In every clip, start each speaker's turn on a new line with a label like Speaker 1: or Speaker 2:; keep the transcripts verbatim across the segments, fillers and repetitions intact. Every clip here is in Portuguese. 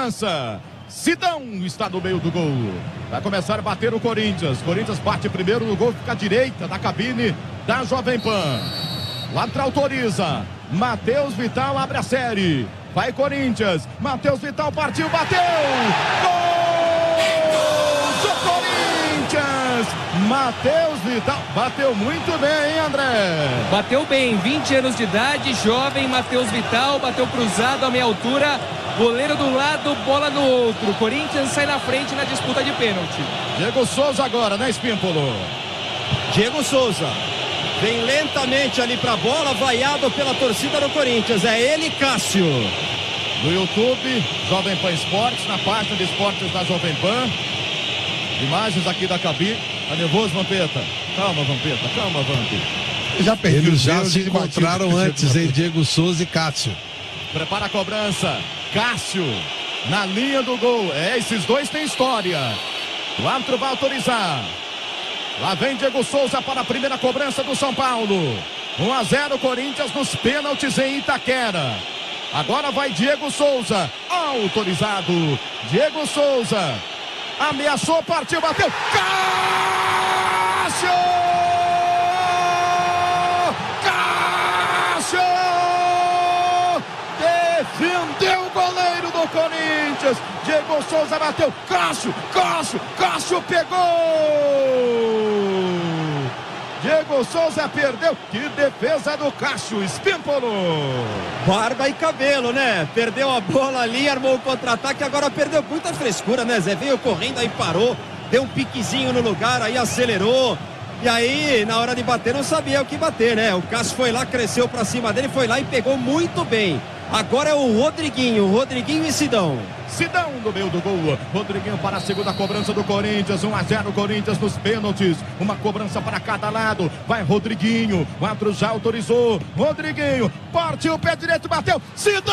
Speaker 1: cobrança. Sidão está no meio do gol. Vai começar a bater o Corinthians. Corinthians bate primeiro no gol, fica à direita da cabine da Jovem Pan. O árbitro autoriza. Matheus Vital abre a série. Vai Corinthians. Matheus Vital partiu, bateu. Gol do Corinthians. Matheus Vital bateu muito bem, hein, André?
Speaker 2: Bateu bem, vinte anos de idade, jovem Matheus Vital, bateu cruzado a meia altura. Goleiro do lado, bola no outro. Corinthians sai na frente na disputa de pênalti.
Speaker 1: Diego Souza agora, né, Espímpolo?
Speaker 3: Diego Souza vem lentamente ali pra bola, vaiado pela torcida do Corinthians. É ele, Cássio.
Speaker 1: No YouTube, Jovem Pan Esportes, na página de esportes da Jovem Pan. Imagens aqui da cabine. Tá nervoso, Vampeta? Calma, Vampeta, calma, Vampeta.
Speaker 4: Já perdi. Eles já
Speaker 1: Deus
Speaker 4: se encontraram antes, hein? Diego Souza e Cássio.
Speaker 1: Prepara a cobrança. Cássio na linha do gol. É, esses dois têm história. O árbitro vai autorizar. Lá vem Diego Souza para a primeira cobrança do São Paulo. um a zero Corinthians nos pênaltis em Itaquera. Agora vai Diego Souza. Autorizado. Diego Souza. Ameaçou, partiu, bateu. Cássio! Cássio! Defendeu o goleiro do Corinthians. Diego Souza bateu. Cássio, Cássio, Cássio pegou. Diego Souza perdeu. Que defesa do Cássio, Espímpolo.
Speaker 3: Barba e cabelo, né? Perdeu a bola ali, armou o contra-ataque, agora perdeu muita frescura, né, Zé? Veio correndo, aí parou, deu um piquezinho no lugar, aí acelerou. E aí, na hora de bater, não sabia o que bater, né? O Cássio foi lá, cresceu pra cima dele, foi lá e pegou muito bem. Agora é o Rodriguinho, Rodriguinho e Sidão.
Speaker 1: Sidão no meio do gol. Rodriguinho para a segunda cobrança do Corinthians. um a zero Corinthians nos pênaltis. Uma cobrança para cada lado. Vai Rodriguinho. O árbitro já autorizou. Rodriguinho partiu o pé direito, bateu. Sidão!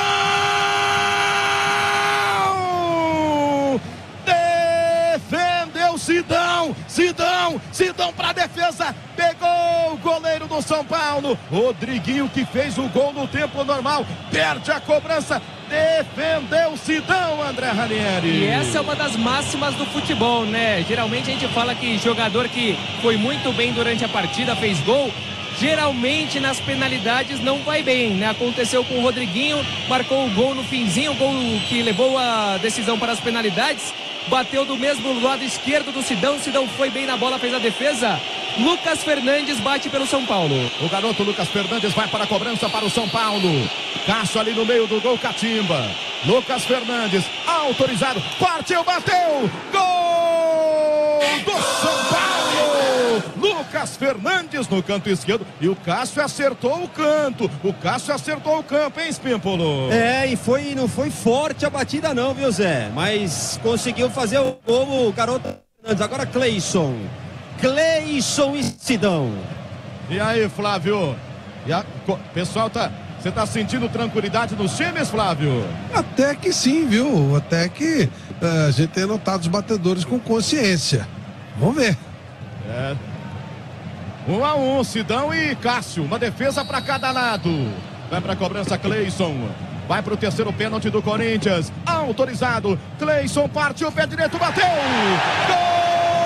Speaker 1: Defendeu Sidão. Sidão. Sidão para a defesa. Pegou o goleiro do São Paulo. Rodriguinho que fez o gol no tempo normal. Perde a cobrança. Defendeu Sidão, André Ranieri.
Speaker 2: E essa é uma das máximas do futebol, né? Geralmente a gente fala que jogador que foi muito bem durante a partida, fez gol, geralmente nas penalidades não vai bem, né? Aconteceu com o Rodriguinho, marcou o gol no finzinho, o gol que levou a decisão para as penalidades. Bateu do mesmo lado esquerdo do Sidão. Sidão foi bem na bola, fez a defesa. Lucas Fernandes bate pelo São Paulo.
Speaker 1: O garoto Lucas Fernandes vai para a cobrança para o São Paulo. Cássio ali no meio do gol, catimba. Lucas Fernandes, autorizado. Partiu, bateu. Gol do São Paulo. Lucas Fernandes no canto esquerdo. E o Cássio acertou o canto. O Cássio acertou o campo, hein, Espímpolo?
Speaker 3: É, e foi, não foi forte a batida não, viu, Zé? Mas conseguiu fazer o gol o garoto Fernandes. Agora Cleison. Cleison e Sidão.
Speaker 1: E aí, Flávio? E a, pessoal, tá, você tá sentindo tranquilidade nos times, Flávio?
Speaker 4: Até que sim, viu? Até que uh, a gente tem notado os batedores com consciência. Vamos ver.
Speaker 1: É. Um a um, Sidão e Cássio. Uma defesa para cada lado. Vai para a cobrança, Cleison. Vai para o terceiro pênalti do Corinthians. Autorizado. Cleison partiu, pé direito, bateu. Gol!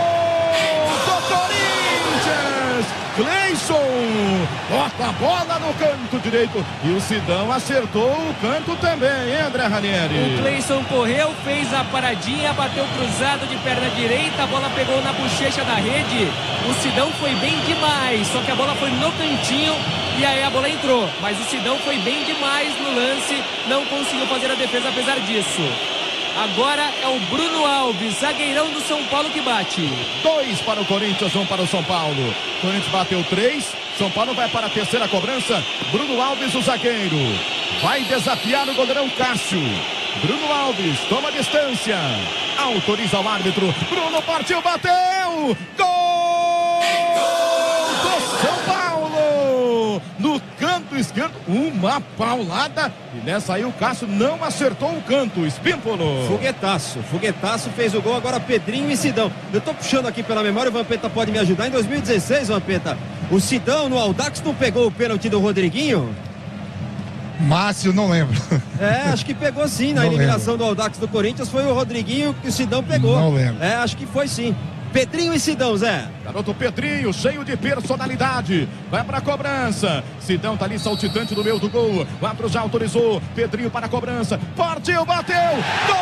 Speaker 1: Corinthians, Cleison bota a bola no canto direito e o Sidão acertou o canto também, hein, André Ranieri?
Speaker 2: O Cleison correu, fez a paradinha, bateu cruzado de perna direita, a bola pegou na bochecha da rede. O Sidão foi bem demais, só que a bola foi no cantinho e aí a bola entrou, mas o Sidão foi bem demais no lance, não conseguiu fazer a defesa apesar disso. Agora é o Bruno Alves, zagueirão do São Paulo, que bate.
Speaker 1: Dois para o Corinthians, um para o São Paulo. O Corinthians bateu três. São Paulo vai para a terceira cobrança. Bruno Alves, o zagueiro. Vai desafiar o goleirão Cássio. Bruno Alves toma distância. Autoriza o árbitro. Bruno partiu, bateu. Gol do São Paulo. No canto esquerdo, uma paulada. E nessa aí o Cássio não acertou o canto. Espímpolo.
Speaker 3: Foguetaço, Foguetaço fez o gol. Agora Pedrinho e Sidão. Eu tô puxando aqui pela memória, o Vampeta pode me ajudar. Em dois mil e dezesseis, Vampeta, o Sidão no Audax não pegou o pênalti do Rodriguinho?
Speaker 5: Márcio, não lembro.
Speaker 3: É, acho que pegou sim na
Speaker 5: Não
Speaker 3: eliminação
Speaker 5: lembro.
Speaker 3: do Audax do Corinthians. Foi o Rodriguinho que o Sidão pegou.
Speaker 5: Não lembro.
Speaker 3: É, acho que foi sim. Pedrinho e Sidão, Zé.
Speaker 1: Garoto Pedrinho, cheio de personalidade. Vai pra cobrança. Sidão tá ali saltitante no meio do gol. O árbitro já autorizou. Pedrinho para a cobrança. Partiu, bateu. Gol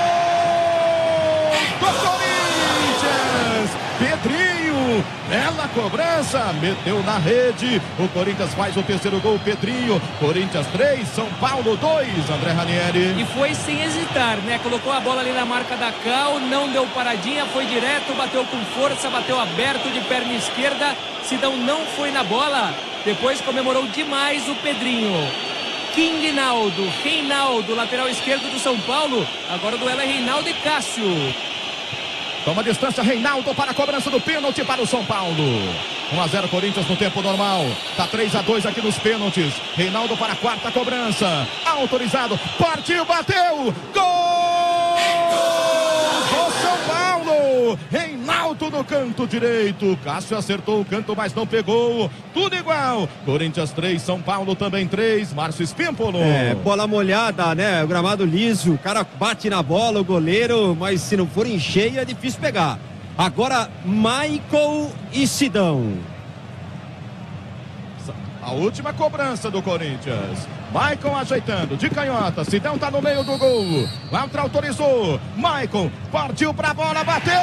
Speaker 1: do Corinthians. Pedrinho, bela cobrança. Meteu na rede. O Corinthians faz o terceiro gol. Pedrinho. Corinthians três, São Paulo dois. André Ranieri.
Speaker 2: E foi sem hesitar, né? Colocou a bola ali na marca da Cal, não deu paradinha, foi direto, bateu com força, bateu aberto de perna esquerda. Sidão não foi na bola. Depois comemorou demais o Pedrinho. King Naldo, Reinaldo, lateral esquerdo do São Paulo. Agora o duelo é Reinaldo e Cássio.
Speaker 1: Toma distância, Reinaldo para a cobrança do pênalti para o São Paulo. um a zero Corinthians no tempo normal. Tá três a dois aqui nos pênaltis. Reinaldo para a quarta cobrança. Autorizado. Partiu, bateu. Gol do São Paulo. Reinaldo no canto direito. Cássio acertou o canto, mas não pegou. Tudo igual. Corinthians três, São Paulo também três. Márcio Espímpolo.
Speaker 3: É, bola molhada, né? O gramado liso. O cara bate na bola, o goleiro, mas se não for em cheio é difícil pegar. Agora, Michael e Sidão.
Speaker 1: A última cobrança do Corinthians. Maicon ajeitando, de canhota. Sidão tá no meio do gol. O árbitro autorizou. Maicon partiu pra bola, bateu.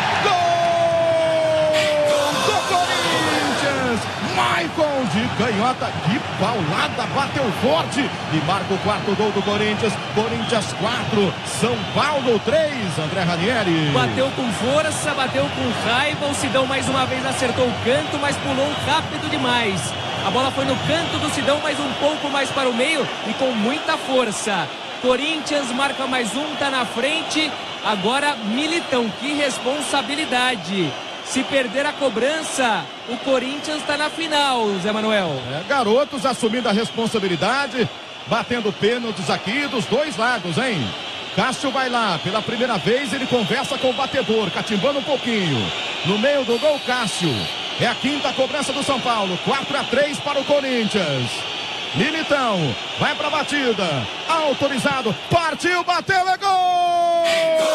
Speaker 1: Gol do Corinthians. Maicon de canhota. Que paulada, bateu forte. E marca o quarto gol do Corinthians. Corinthians quatro, São Paulo três. André Ranieri.
Speaker 2: Bateu com força, bateu com raiva. O Sidão mais uma vez acertou o canto, mas pulou rápido demais. A bola foi no canto do Sidão, mas um pouco mais para o meio e com muita força. Corinthians marca mais um, tá na frente. Agora Militão, que responsabilidade. Se perder a cobrança, o Corinthians está na final, Zé Manuel.
Speaker 1: É, garotos assumindo a responsabilidade, batendo pênaltis aqui dos dois lados, hein? Cássio vai lá, pela primeira vez ele conversa com o batedor, catimbando um pouquinho. No meio do gol, Cássio. É a quinta cobrança do São Paulo. quatro a três para o Corinthians. Militão vai para a batida. Autorizado. Partiu, bateu, é gol!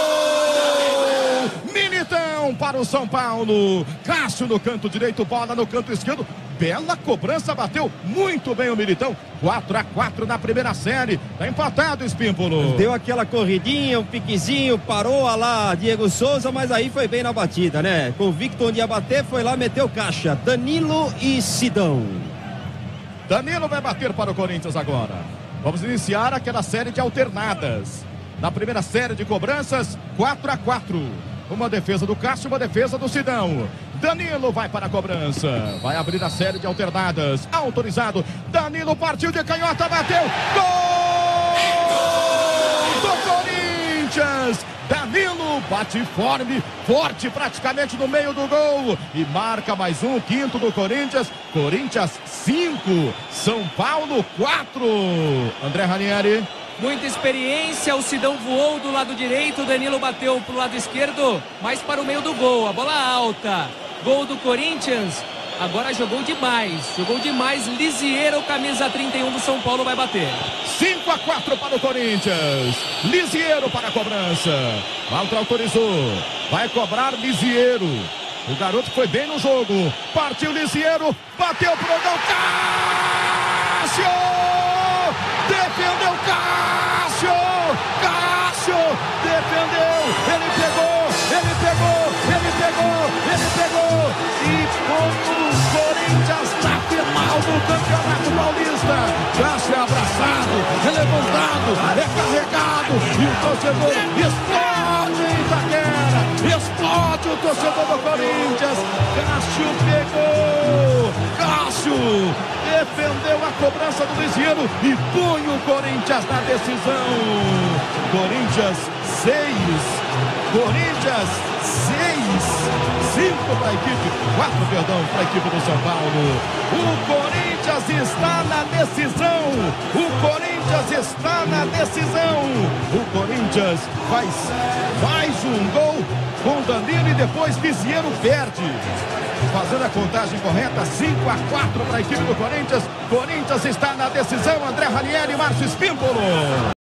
Speaker 1: Militão para o São Paulo. Cássio no canto direito, bola no canto esquerdo. Bela cobrança, bateu muito bem o Militão. quatro a quatro na primeira série. Tá empatado, Espímpolo.
Speaker 3: Deu aquela corridinha, um piquezinho, parou a lá Diego Souza, mas aí foi bem na batida, né? Convicto onde ia bater, foi lá, meteu caixa. Danilo e Sidão.
Speaker 1: Danilo vai bater para o Corinthians agora. Vamos iniciar aquela série de alternadas. Na primeira série de cobranças, quatro a quatro. Uma defesa do Cássio, uma defesa do Sidão. Danilo vai para a cobrança. Vai abrir a série de alternadas. Autorizado. Danilo partiu de canhota, bateu. Gol do Corinthians. Danilo bate forte, forte praticamente no meio do gol. E marca mais um, quinto do Corinthians. Corinthians cinco, São Paulo quatro. André Ranieri.
Speaker 2: Muita experiência, o Sidão voou do lado direito, o Danilo bateu para o lado esquerdo, mas para o meio do gol, a bola alta. Gol do Corinthians, agora jogou demais, jogou demais. Lisieiro, camisa trinta e um do São Paulo, vai bater.
Speaker 1: cinco a quatro para o Corinthians. Lisieiro para a cobrança. Malta autorizou. Vai cobrar Lisieiro. O garoto foi bem no jogo. Partiu Lisieiro. Bateu pro gol. Cássio! Defendeu Cássio! Cássio! Defendeu! Ele pegou! Ele pegou! Ele pegou! Ele pegou! E como o Corinthians na final do Campeonato Paulista. Cássio é abraçado, é levantado, é carregado. E o torcedor explode em Itaquera. Explode o torcedor do Corinthians. Cássio pegou. Cássio defendeu a cobrança do Lisieiro e põe o Corinthians na decisão. Corinthians seis. Corinthians seis. cinco para a equipe. quatro, perdão, para a equipe do São Paulo. O Corinthians está na decisão. O Corinthians está na decisão. O Corinthians faz, faz um gol com Danilo e depois Visiero perde. Fazendo a contagem correta, cinco a quatro para a equipe do Corinthians. Corinthians está na decisão. André Ranieri e Márcio Espímpolo.